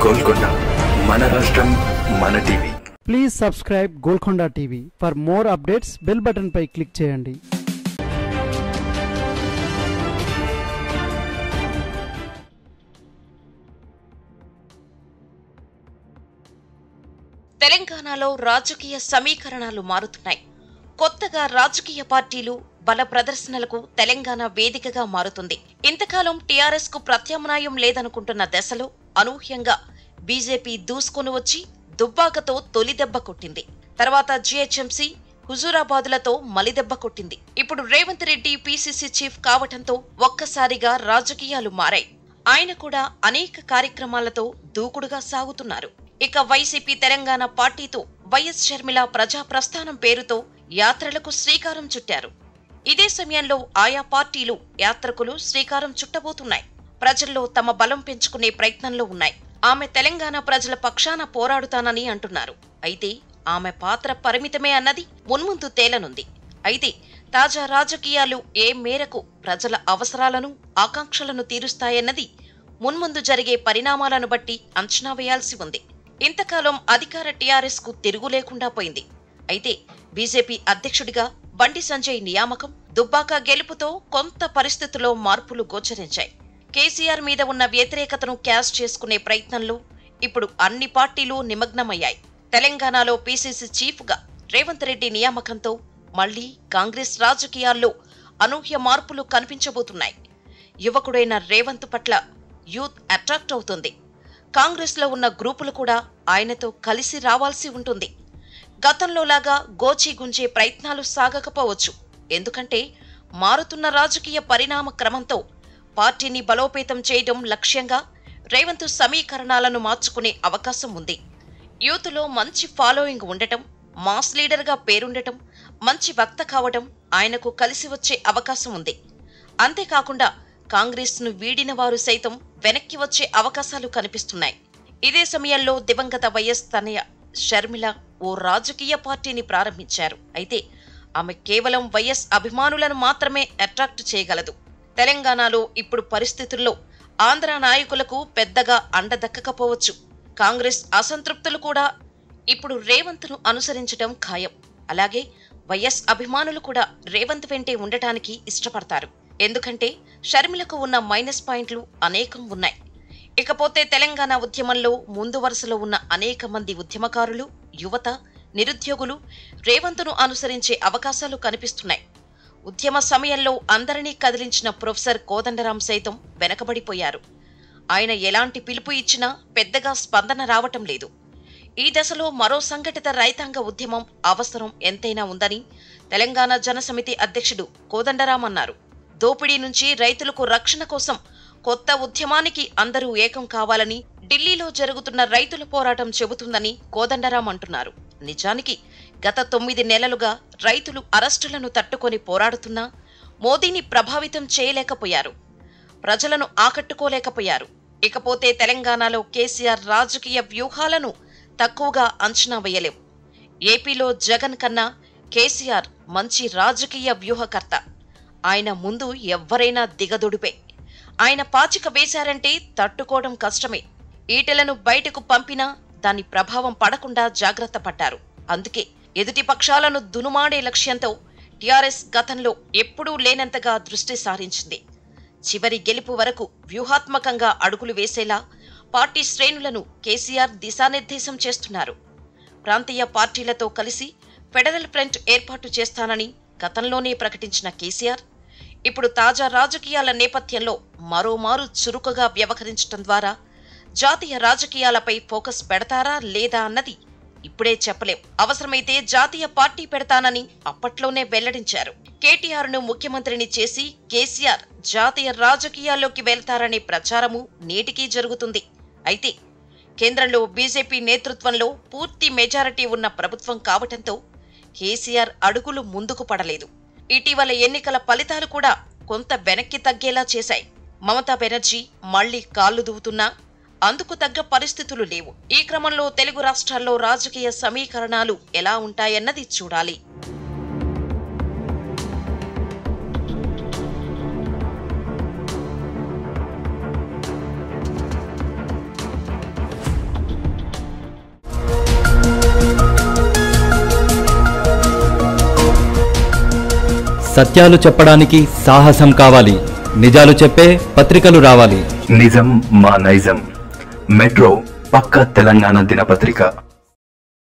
గోల్కొండ, మన రాష్ట్రం, మన TV. Please subscribe Golconda TV. For more updates bell button పై క్లిక్ చేయండి. తెలంగాణలో రాజకీయ సమీకరణాలు మారుతున్నాయి. కొత్తగా రాజకీయ పార్టీలు బల ప్రదర్శనలకు తెలంగాణ వేదికగా మారుతుంది. ఇంతకాలం టీఆర్ఎస్ కు ప్రత్యామ్నాయం లేదనుకుంటున్న దశలో అనూహ్యంగా బీజేపీ దూసుకొని వచ్చి దుబ్బాకతో తొలి దెబ్బ కొట్టింది. తర్వాత జీహెచ్ఎంసీ, హుజూరాబాదులతో మలిదెబ్బ కొట్టింది. ఇప్పుడు రేవంత్ రెడ్డి పీసీసీ చీఫ్ కావటంతో ఒక్కసారిగా రాజకీయాలు మారాయి. ఆయన కూడా అనేక కార్యక్రమాలతో దూకుడుగా సాగుతున్నారు. ఇక వైసీపీ తెలంగాణ పార్టీతో వైఎస్ షర్మిల ప్రజా ప్రస్థానం పేరుతో యాత్రలకు శ్రీకారం చుట్టారు. ఇదే సమయంలో ఆయా పార్టీలు యాత్రకులు శ్రీకారం చుట్టబోతున్నాయి. ప్రజల్లో తమ బలం పెంచుకునే ప్రయత్నంలో ఉన్నాయి. ఆమె తెలంగాణ ప్రజల పక్షాన పోరాడుతానని అంటున్నారు. అయితే ఆమె పాత్ర పరిమితమే అన్నది మున్ముందు తేలనుంది. అయితే తాజా రాజకీయాలు ఏ మేరకు ప్రజల అవసరాలను, ఆకాంక్షలను తీరుస్తాయన్నది మున్ముందు జరిగే పరిణామాలను బట్టి అంచనా వేయాల్సి ఉంది. ఇంతకాలం అధికార టీఆర్ఎస్ కు తిరుగు లేకుండా పోయింది. అయితే బీజేపీ అధ్యక్షుడిగా బండి సంజయ్ నియామకం, దుబ్బాక గెలుపుతో కొంత పరిస్థితుల్లో మార్పులు గోచరించాయి. కేసీఆర్ మీద ఉన్న వ్యతిరేకతను క్యాష్ చేసుకునే ప్రయత్నంలో ఇప్పుడు అన్ని పార్టీలు నిమగ్నమయ్యాయి. తెలంగాణలో పీసీసీ చీఫ్ గా రేవంత్ రెడ్డి నియామకంతో మళ్లీ కాంగ్రెస్ రాజకీయాల్లో అనూహ్య మార్పులు కనిపించబోతున్నాయి. యువకుడైన రేవంత్ పట్ల యూత్ అట్రాక్ట్ అవుతుంది. కాంగ్రెస్ లో ఉన్న గ్రూపులు కూడా ఆయనతో కలిసి రావాల్సి ఉంటుంది. గతంలోలాగా గోచి గుంజే ప్రయత్నాలు సాగకపోవచ్చు. ఎందుకంటే మారుతున్న రాజకీయ పరిణామ క్రమంతో పార్టీని బలోపేతం చేయడం లక్ష్యంగా రేవంత్ సమీకరణాలను మార్చుకునే అవకాశం ఉంది. యూత్లో మంచి ఫాలోయింగ్ ఉండటం, మాస్ లీడర్గా పేరుండటం, మంచి వక్త కావడం ఆయనకు కలిసి వచ్చే అవకాశం ఉంది. అంతేకాకుండా కాంగ్రెస్ ను వీడిన వారు సైతం వెనక్కి వచ్చే అవకాశాలు కనిపిస్తున్నాయి. ఇదే సమయంలో దివంగత వైఎస్ తనయ షర్మిల ఓ రాజకీయ పార్టీని ప్రారంభించారు. అయితే ఆమె కేవలం వైఎస్ అభిమానులను మాత్రమే అట్రాక్ట్ చేయగలదు. తెలంగాణలో ఇప్పుడు పరిస్థితుల్లో ఆంధ్ర నాయకులకు పెద్దగా అండదక్కకపోవచ్చు. కాంగ్రెస్ అసంతృప్తులు కూడా ఇప్పుడు రేవంత్ ను అనుసరించడం ఖాయం. అలాగే వైఎస్ అభిమానులు కూడా రేవంత్ వెంటే ఉండటానికి ఇష్టపడతారు. ఎందుకంటే షర్మిలకు ఉన్న మైనస్ పాయింట్లు అనేకం ఉన్నాయి. ఇకపోతే తెలంగాణ ఉద్యమంలో ముందు వరుసలో ఉన్న అనేక మంది ఉద్యమకారులు, యువత, నిరుద్యోగులు రేవంత్ను అనుసరించే అవకాశాలు కనిపిస్తున్నాయి. ఉద్యమ సమయంలో అందరినీ కదిలించిన ప్రొఫెసర్ కోదండరాం సైతం వెనకబడిపోయారు. ఆయన ఎలాంటి పిలుపు ఇచ్చినా పెద్దగా స్పందన రావటం లేదు. ఈ దశలో మరో సంఘటిత రైతాంగ ఉద్యమం అవసరం ఎంతైనా ఉందని తెలంగాణ జనసమితి అధ్యక్షుడు కోదండరాం అన్నారు. దోపిడీ నుంచి రైతులకు రక్షణ కోసం కొత్త ఉద్యమానికి అందరూ ఏకం కావాలని ఢిల్లీలో జరుగుతున్న రైతుల పోరాటం చెబుతుందని కోదండరాం అంటున్నారు. నిజానికి గత 9 నెలలుగా రైతులు అరెస్టులను తట్టుకొని పోరాడుతున్నా మోదీని ప్రభావితం చేయలేకపోయారు. ప్రజలను ఆకట్టుకోలేకపోయారు. ఇకపోతే తెలంగాణలో కేసీఆర్ రాజకీయ వ్యూహాలను తక్కువగా అంచనా వేయలేం. ఏపీలో జగన్ కన్నా కేసీఆర్ మంచి రాజకీయ వ్యూహకర్త. ఆయన ముందు ఎవ్వరైనా దిగదొడిపే. ఆయన పాచిక వేశారంటే తట్టుకోవడం కష్టమే. ఈటెలను బయటకు పంపినా దాని ప్రభావం పడకుండా జాగ్రత్త పడ్డారు. అందుకే ఎదుటి పక్షాలను దునుమాడే లక్ష్యంతో టీఆర్ఎస్ గతంలో ఎప్పుడూ లేనంతగా దృష్టి సారించింది. చివరి గెలుపు వరకు వ్యూహాత్మకంగా అడుగులు వేసేలా పార్టీ శ్రేణులను కేసీఆర్ దిశానిర్దేశం చేస్తున్నారు. ప్రాంతీయ పార్టీలతో కలిసి ఫెడరల్ ఫ్రంట్ ఏర్పాటు చేస్తానని గతంలోనే ప్రకటించిన కేసీఆర్ ఇప్పుడు తాజా రాజకీయాల నేపథ్యంలో మరోమారు చురుకుగా వ్యవహరించడం ద్వారా జాతీయ రాజకీయాలపై ఫోకస్ పెడతారా లేదా అన్నది ఇప్పుడే చెప్పలేం. అవసరమైతే జాతీయ పార్టీ పెడతానని అప్పట్లోనే వెల్లడించారు. కేటీఆర్ ను ముఖ్యమంత్రిని చేసి కేసీఆర్ జాతీయ రాజకీయాల్లోకి వెళ్తారనే ప్రచారము నేటికీ జరుగుతుంది. అయితే కేంద్రంలో బీజేపీ నేతృత్వంలో పూర్తి మెజారిటీ ఉన్న ప్రభుత్వం కావటంతో కేసీఆర్ అడుగులు ముందుకు పడలేదు. ఇటీవల ఎన్నికల ఫలితాలు కూడా కొంత వెనక్కి తగ్గేలా చేశాయి. మమతా బెనర్జీ మళ్లీ కాళ్లు దూవుతున్నా అందుకు తగ్గ పరిస్థితులు లేవు. ఈ క్రమంలో తెలుగు రాష్ట్రాల్లో రాజకీయ సమీకరణాలు ఎలా ఉంటాయన్నది చూడాలి. సత్యాలు చెప్పడానికి సాహసం కావాలి. నిజాలు చెప్పే పత్రికలు రావాలి. నిజం మా నైజం. మెట్రో పక్క తెలంగాణ దినపత్రిక.